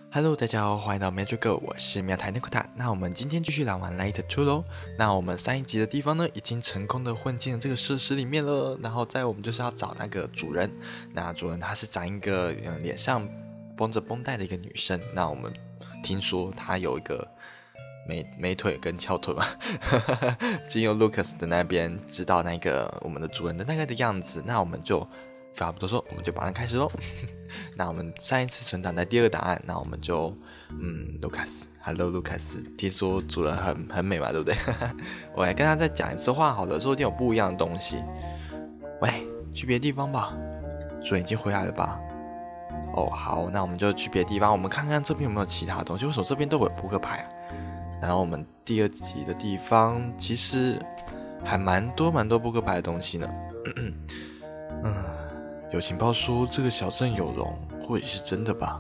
Hello，大家好，欢迎到 Magic Girl，我是妙台内库塔。那我们今天继续来玩 Light 2喽。那我们上一集的地方呢，已经成功的混进了这个设施里面了。然后我们就是要找那个主人。那主人她是长一个脸上绷着绷带的一个女生。那我们听说她有一个美腿跟翘腿嘛，经由 Lucas 的那边知道那个我们的主人的大概的样子。那我们就废话不多说，我们就马上开始喽。那我们上一次存档在第二个答案，那我们就Lucas，Hello Lucas， 听说主人很美嘛，对不对？我来跟他再讲一次话好了，说一定有不一样的东西。喂，去别的地方吧，主人已经回来了吧？哦，好，那我们就去别的地方，我们看看这边有没有其他东西。为什么这边都有扑克牌啊？然后我们第二集的地方其实还蛮多扑克牌的东西呢。有情报说这个小镇有龙，或许是真的吧？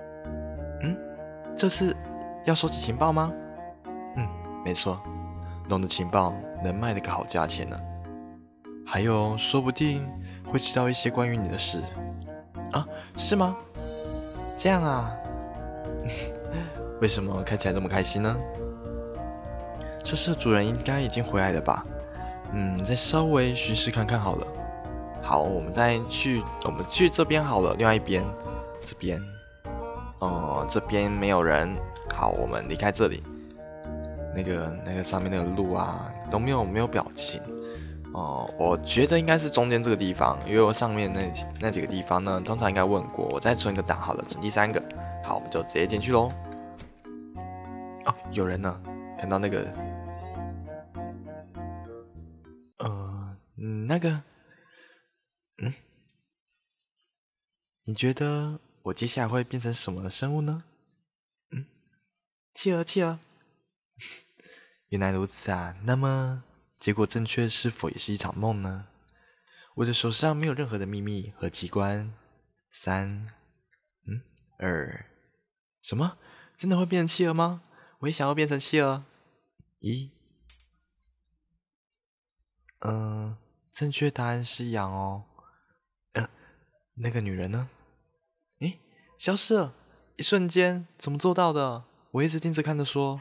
这次要收集情报吗？没错，龙的情报能卖得个好价钱呢。还有，说不定会知道一些关于你的事啊？是吗？这样啊？为什么看起来这么开心呢？这次的主人应该已经回来了吧？再稍微巡视看看好了。好，我们去这边好了，另外一边，这边，这边没有人。好，我们离开这里。那个上面那个路啊，都没有表情。我觉得应该是中间这个地方，因为我上面那几个地方呢，通常应该问过。我再存个档好了，存第三个。好，我们就直接进去喽。哦，有人呢，看到那个，那个。你觉得我接下来会变成什么生物呢？企鹅。原来如此啊，那么结果正确是否也是一场梦呢？我的手上没有任何的秘密和机关。3、2，什么？真的会变成企鹅吗？我也想要变成企鹅。1，正确答案是羊哦。那个女人呢？消失了！一瞬间，怎么做到的？我一直盯着看着说。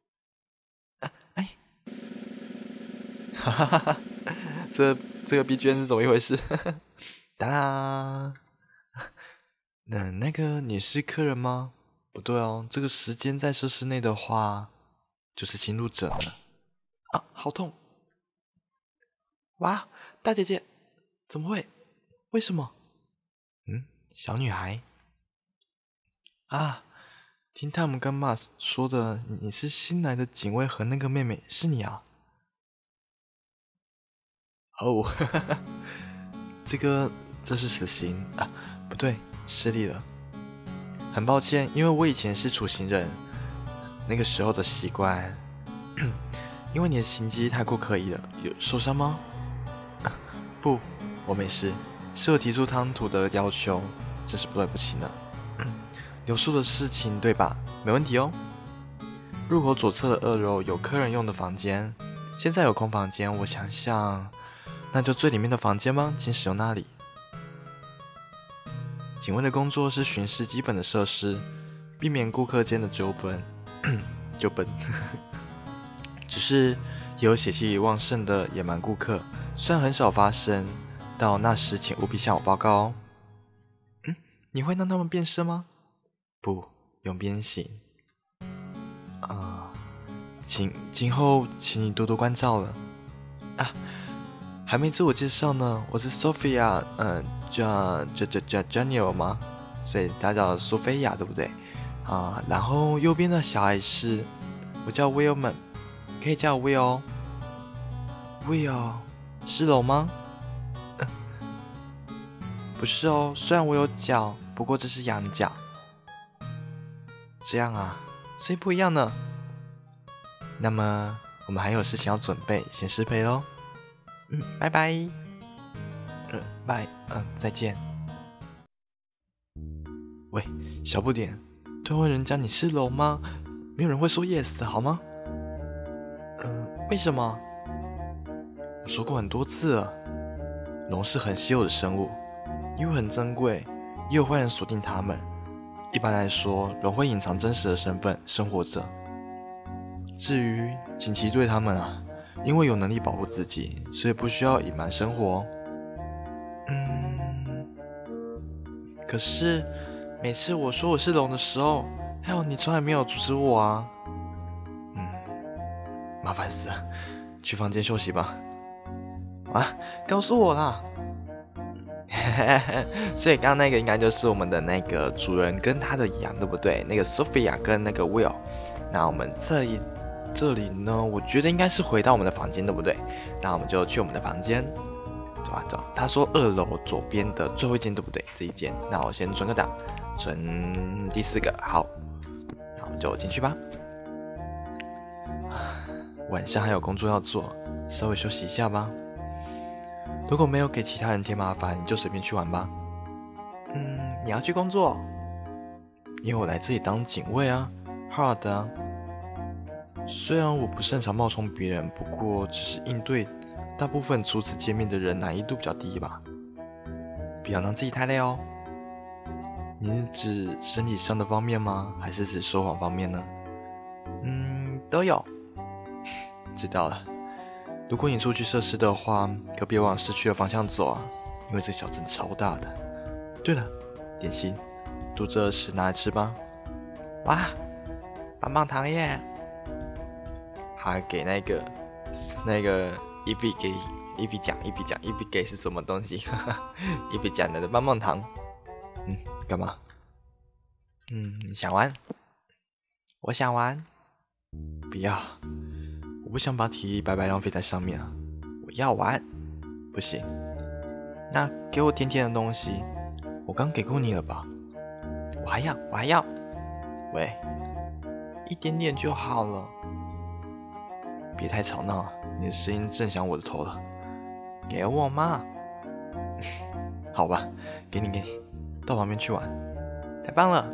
哈哈哈！这个 BGM 是怎么一回事？哒啦！那个你是客人吗？不对哦，这个时间在设施内的话，就是侵入者呢。啊，好痛！哇，大姐姐，怎么会？为什么？小女孩。啊，听他们跟 Mars 说的，你是新来的警卫和那个妹妹，是你啊？哦，这是死刑啊？不对，失礼了。很抱歉，因为我以前是处刑人，那个时候的习惯。因为你的行迹太过刻意了，有受伤吗？不，我没事，是我提出唐突的要求，真是对不起呢。有数的事情对吧？没问题哦。入口左侧的2楼有客人用的房间，现在有空房间，我想象那就最里面的房间吗？请使用那里。警卫的工作是巡视基本的设施，避免顾客间的纠纷。只是也有血气旺盛的野蛮顾客，虽然很少发生，到那时请务必向我报告哦。你会让他们变身吗？不，用鞭刑。今后请你多多关照了。还没自我介绍呢，我是 Sophia，叫 Janelle 吗？所以她叫苏菲亚，对不对？然后右边的小孩是，我叫 Willman， 可以叫我 Will 哦。Will 是龙吗？不是哦，虽然我有脚，不过这是羊角。这样啊，所以不一样呢。那么我们还有事情要准备，先失陪咯。拜拜。拜，再见。喂，小不点，突然问人家你是龙吗？没有人会说 yes 好吗？为什么？我说过很多次了，龙是很稀有的生物，因为很珍贵，也有坏人锁定它们。 一般来说，龙会隐藏真实的身份生活着。至于锦旗队他们啊，因为有能力保护自己，所以不需要隐瞒生活。可是每次我说我是龙的时候，还有你从来没有阻止我啊。麻烦死了，去房间休息吧。啊，告诉我啦。所以刚刚那个应该就是我们的那个主人跟他的羊，对不对？那个 Sophia 跟那个 Will。那我们这里呢，我觉得应该是回到我们的房间，对不对？那我们就去我们的房间，走啊走。他说2楼左边的最后一间，对不对？这一间，那我先存个档，存第4个，好，那我们就进去吧。晚上还有工作要做，稍微休息一下吧。如果没有给其他人添麻烦，你就随便去玩吧。你要去工作？因为我来这里当警卫啊 ，Hard 啊。虽然我不擅长冒充别人，不过只是应对大部分初次见面的人难易度比较低吧。不要让自己太累哦。你是指身体上的方面吗？还是指说谎方面呢？都有。知道了。如果你出去设施的话，可别往市区的方向走啊，因为这小镇超大的。对了，点心，肚子饿时拿来吃吧。哇，棒棒糖耶！还给那个一笔给一笔奖，一笔给是什么东西？一笔奖的棒棒糖。干嘛？你想玩？我想玩。不要，我不想把体力白白浪费在上面啊！我要玩。不行。那给我甜甜的东西，我刚给过你了吧？我还要。喂，一点点就好了。别太吵闹啊！你的声音震响我的头了。给我嘛。好吧，给你，到旁边去玩。太棒了。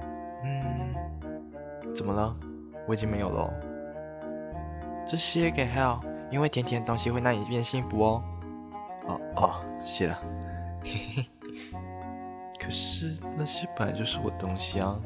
怎么了？我已经没有了哦。这些给 Hell， 因为甜甜的东西会让你变幸福哦。谢了。可是那些本来就是我的东西啊。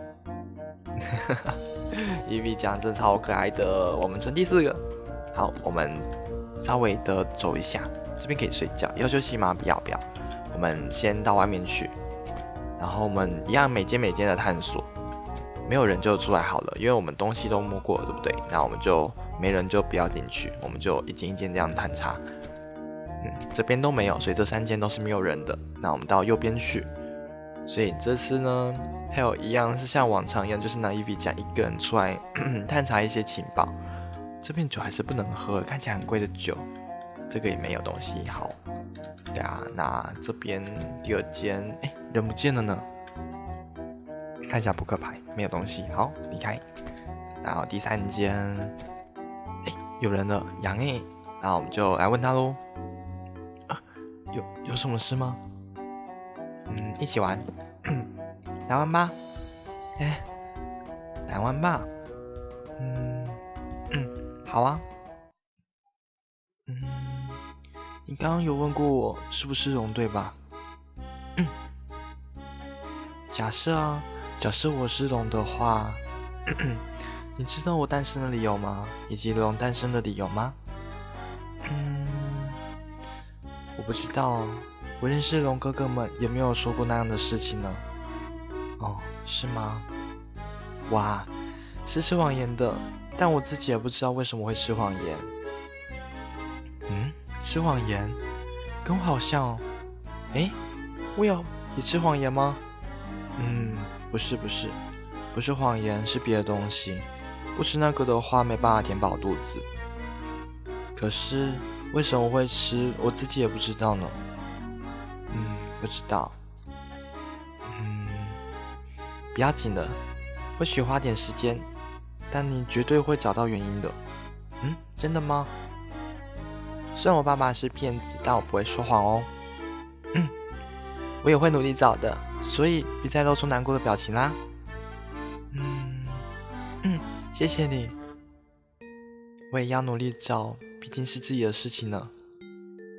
一笔奖真超可爱的。我们存第4个。好，我们稍微的走一下，这边可以睡觉。要休息吗？不要。我们先到外面去，然后我们一样每间的探索。没有人就出来好了，因为我们东西都摸过了，对不对？那我们就没人就不要进去，我们就一间一间这样探查。这边都没有，所以这3间都是没有人的。那我们到右边去。所以这次呢，还有一样是像往常一样，就是拿一笔奖一个人出来探查一些情报。这瓶酒还是不能喝，看起来很贵的酒。这个也没有东西。好，对啊，那这边第2间，人不见了呢。看一下扑克牌，没有东西。好，离开。然后第3间，有人了，羊耶。那我们就来问他喽。有什么事吗？一起玩。来玩吧。来玩吧。好啊。你刚刚有问过我是不是龙对吧？假设我是龙的话，你知道我诞生的理由吗？以及龙诞生的理由吗？我不知道，我认识龙哥哥们也没有说过那样的事情呢。哦，是吗？哇，是吃谎言的，但我自己也不知道为什么会吃谎言。吃谎言，跟我好像哦。Will也吃谎言吗？不是谎言，是别的东西。不吃那个的话，没办法填饱肚子。可是为什么会吃，我自己也不知道呢。不知道。不要紧的，或许花点时间，但你绝对会找到原因的。真的吗？虽然我爸爸是骗子，但我不会说谎哦。我也会努力找的，所以别再露出难过的表情啦。谢谢你。我也要努力找，毕竟是自己的事情呢。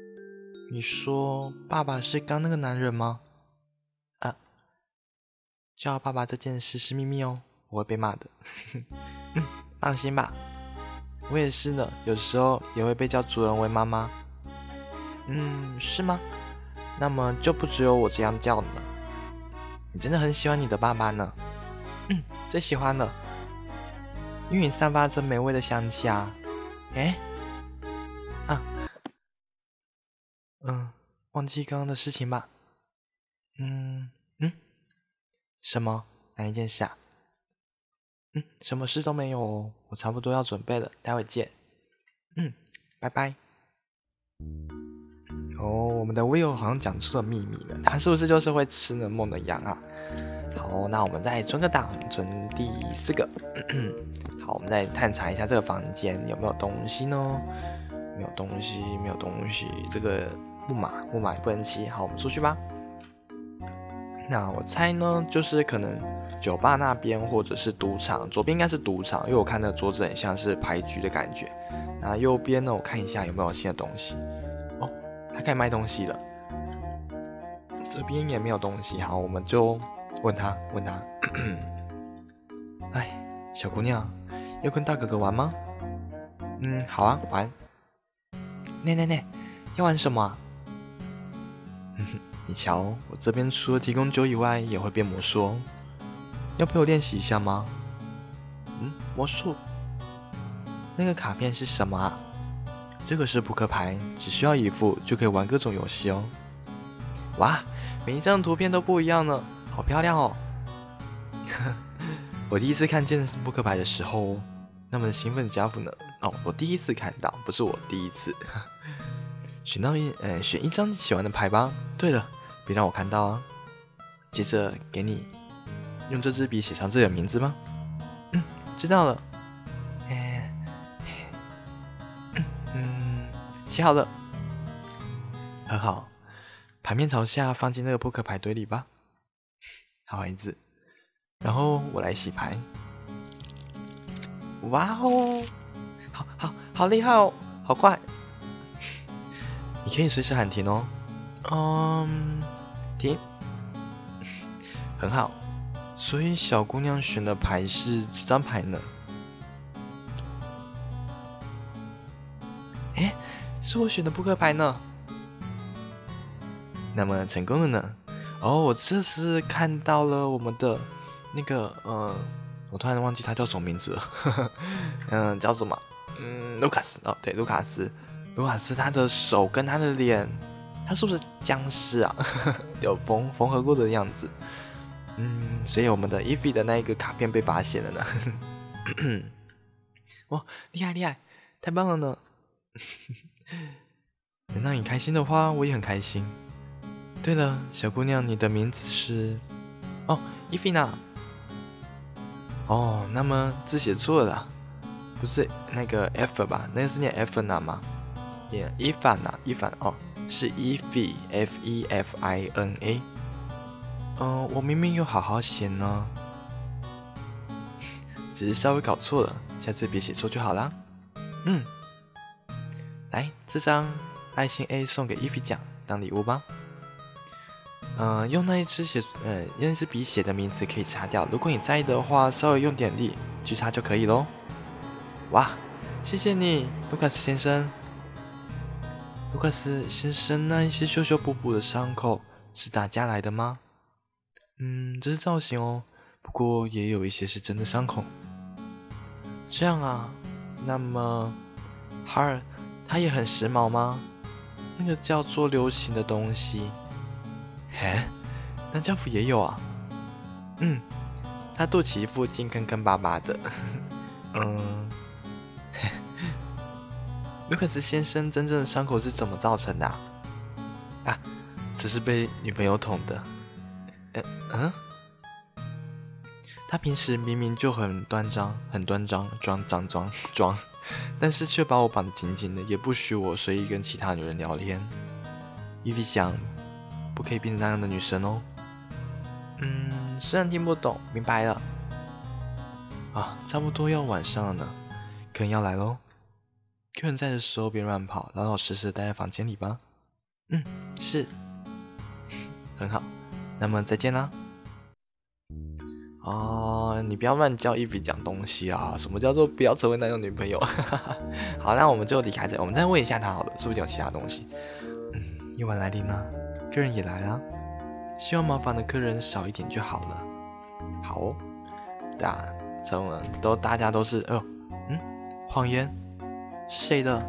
你说爸爸是刚那个男人吗？ 叫爸爸这件事是秘密哦，我会被骂的。放心吧，我也是呢，有时候也会被叫主人为妈妈。是吗？那么就不只有我这样叫呢。你真的很喜欢你的爸爸呢？最喜欢了，因为你散发着美味的香气啊。忘记刚刚的事情吧。什么？哪一件事啊？什么事都没有哦，我差不多要准备了，待会见。拜拜。我们的 Will 好像讲出了秘密了，他是不是就是会吃呢梦的羊啊？好，那我们再存个档，存第4个。好，我们再探查一下这个房间有没有东西呢？没有东西，没有东西。这个木马也不能骑。好，我们出去吧。那我猜呢，就是可能酒吧那边或者是赌场，左边应该是赌场，因为我看那个桌子很像是牌局的感觉。那右边呢，我看一下有没有新的东西。他开始卖东西了。这边也没有东西。好，我们就问他。小姑娘，要跟大哥哥玩吗？好啊，玩。那，要玩什么啊？你瞧，我这边除了提供酒以外，也会变魔术哦。要陪我练习一下吗？魔术？那个卡片是什么啊？这个是扑克牌，只需要一副就可以玩各种游戏哦。哇，每一张图片都不一样呢，好漂亮哦！我第一次看见扑克牌的时候，那么的兴奋家伙呢？我第一次看到，不是我第一次。选一张喜欢的牌吧。对了，别让我看到啊！接着给你用这支笔写上自己的名字吧。知道了。写好了。很好，牌面朝下放进那个扑克牌堆里吧。好孩子。然后我来洗牌。哇哦，好厉害哦，好快！你可以随时喊停哦。停。很好，所以小姑娘选的牌是这张牌呢。是我选的扑克牌呢。那么成功了呢？我这次看到了我们的那个我突然忘记他叫什么名字了。叫什么？卢卡斯。对，卢卡斯他的手跟他的脸，他是不是僵尸啊？有缝合过的样子。所以我们的伊菲的那一个卡片被发现了呢。哇，厉害，太棒了呢！能让你开心的话，我也很开心。对了，小姑娘，你的名字是？伊菲娜。那么字写错了，不是那个 F 吧？那个是念 F 娜吗？念伊凡娜，是伊菲 Fefina。我明明有好好写呢，只是稍微搞错了，下次别写错就好啦。来，这张爱心 A 送给伊菲奖当礼物吧。用那一支笔写的名字可以擦掉，如果你在意的话，稍微用点力去擦就可以咯。哇，谢谢你，卢卡斯先生。卢卡斯先生，那一些修修补补的伤口是打架来的吗？这是造型哦，不过也有一些是真的伤口。这样啊，那么哈尔他也很时髦吗？那个叫做流行的东西。那教父也有啊。他肚脐附近坑坑巴巴的。卢克斯先生真正的伤口是怎么造成的啊？只是被女朋友捅的。他平时明明就很端庄，装，但是却把我绑得紧紧的，也不许我随意跟其他女人聊天。伊比想，不可以变成那样的女生哦。虽然听不懂，明白了。差不多要晚上了呢，客人要来咯。客人在的时候别乱跑，老老实实待在房间里吧。是。很好，那么再见啦。 哦，你不要乱叫伊比讲东西啊！什么叫做不要成为男友女朋友？好，那我们就离开这，我们再问一下他好了，说不定有其他东西。夜晚来临了，客人也来了，希望麻烦的客人少一点就好了。好哦，大家都是，谎言是谁的？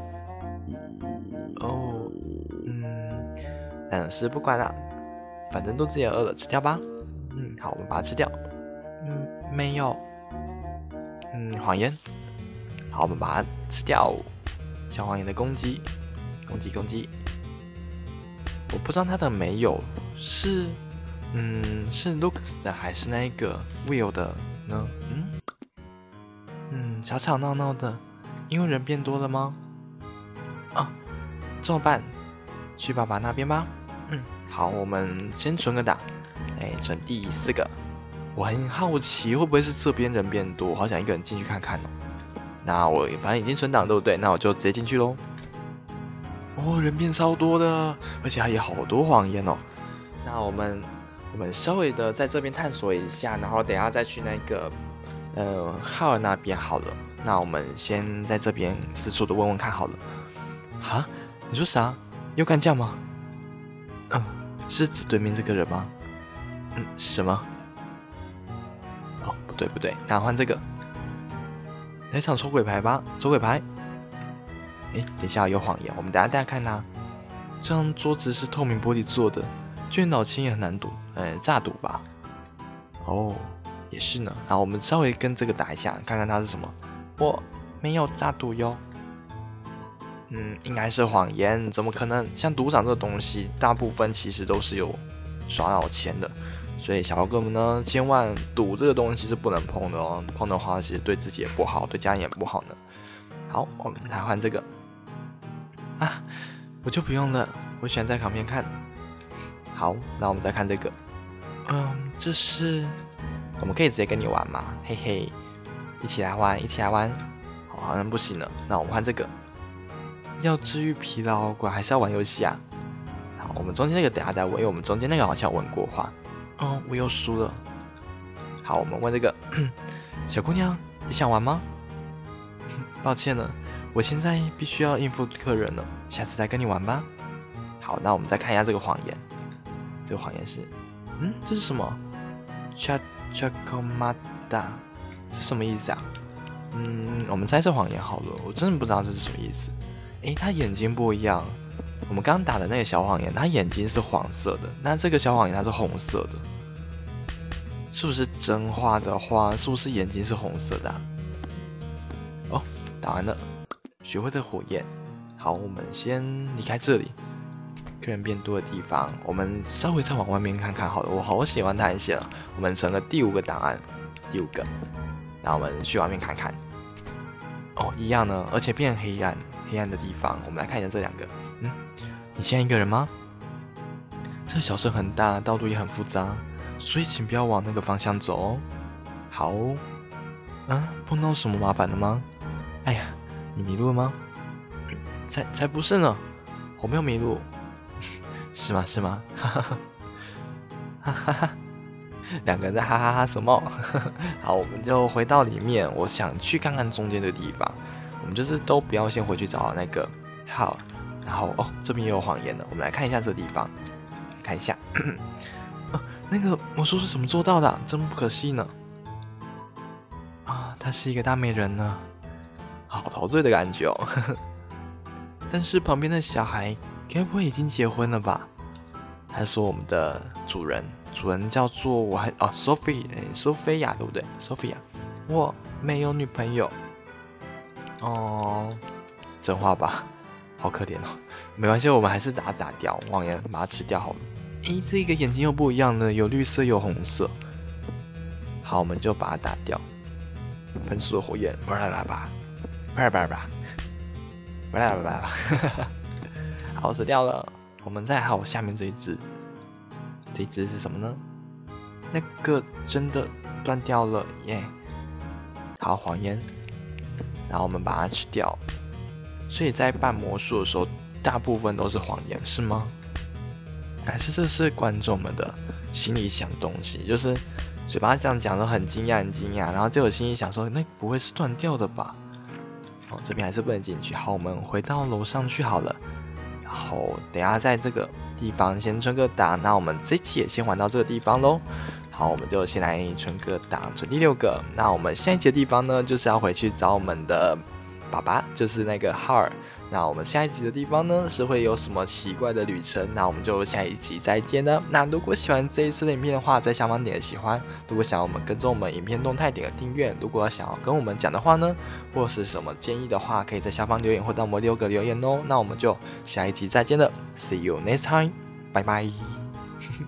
哦，但是不管了，反正肚子也饿了，吃掉吧。好，我们把它吃掉。没有。谎言。好，我们把它吃掉。小谎言的攻击。攻击。我不知道他的没有是Lucas 的还是那个 Will 的呢？吵吵闹闹的，因为人变多了吗？这么办？去爸爸那边吧。好，我们先存个档，存第4个。我很好奇会不会是这边人变多，好想一个人进去看看哦。那我反正已经存档对不对？那我就直接进去咯。人变超多的，而且还有好多谎言哦。那我们稍微的在这边探索一下，然后等一下再去那个浩尔那边好了。那我们先在这边四处的问问看好了。哈？你说啥？有干架吗？是指对面这个人吗？什么？不对，那换这个。来场抽鬼牌吧，抽鬼牌。等一下有谎言，我们等一下看它。这张桌子是透明玻璃做的，就连老千也很难赌，诈赌吧？也是呢。然后我们稍微跟这个打一下，看看它是什么。我没有诈赌哟。应该是谎言，怎么可能？像赌场这个东西，大部分其实都是有耍老千的，所以小哥们呢，千万赌这个东西是不能碰的哦，碰的话其实对自己也不好，对家人也不好呢。好，我们来换这个。我就不用了，我喜欢在旁边看。好，那我们再看这个。这是我们可以直接跟你玩嘛？嘿嘿，一起来玩。好像不行了，那我们换这个。要治愈疲劳，果然还是要玩游戏啊。好，我们中间那个等下再问，因为我们中间那个好像有问过话。我又输了。好，我们问这个小姑娘，你想玩吗？抱歉了，我现在必须要应付客人了，下次再跟你玩吧。好，那我们再看一下这个谎言。这个谎言是，这是什么 ？Chakomada 是什么意思啊？我们猜测谎言好了，我真的不知道这是什么意思。他眼睛不一样。我们刚刚打的那个小谎言，他眼睛是黄色的，那这个小谎言它是红色的，是不是真话的话，是不是眼睛是红色的啊？打完了，学会这个火焰。好，我们先离开这里，客人变多的地方，我们稍微再往外面看看好了。我好喜欢探险啊！我们成了第5个档案，第5个，然后我们去外面看看。一样呢，而且变黑暗的地方，我们来看一下这2个。你现在一个人吗？这个小镇很大，道路也很复杂，所以请不要往那个方向走哦。好哦。碰到什么麻烦了吗？哎呀，你迷路了吗？才不是呢，我没有迷路。是吗？哈哈。2个人在哈哈哈什么？好，我们就回到里面。我想去看看中间这个地方。我们就是都不要先回去找那个好，然后这边也有谎言了。我们来看一下这个地方，看一下。那个魔术是怎么做到的？真不可思议呢。她是一个大美人呢，好陶醉的感觉哦。但是旁边的小孩该不会已经结婚了吧？他说我们的主人叫做Sophia 对不对 ？Sophia， 我没有女朋友。真话吧，好可怜哦。没关系，我们还是把它打掉，谎言把它吃掉好了。这个眼睛又不一样了，有绿色有红色。好，我们就把它打掉。喷出的火焰，巴拉巴，好，死掉了。我们再好下面这一只是什么呢？那个真的断掉了耶。好，谎言，然后我们把它吃掉。所以在扮魔术的时候，大部分都是谎言，是吗？还是这是观众们的心里想东西？就是嘴巴这样讲都很惊讶，很惊讶，然后就有心里想说，那不会是断掉的吧？哦，这边还是不能进去。好，我们回到楼上去好了。然后等一下在这个地方先存个档，那我们这期也先玩到这个地方咯。好，我们就先来存个档，存第6个。那我们下一集的地方呢，就是要回去找我们的爸爸，就是那个哈尔。那我们下一集的地方呢，是会有什么奇怪的旅程？那我们就下一集再见了。那如果喜欢这一次的影片的话，在下方点个喜欢。如果想要我们跟踪我们影片动态，点个订阅。如果想要跟我们讲的话呢，或是什么建议的话，可以在下方留言或到我们6个留言哦。那我们就下一集再见了，See you next time，拜拜。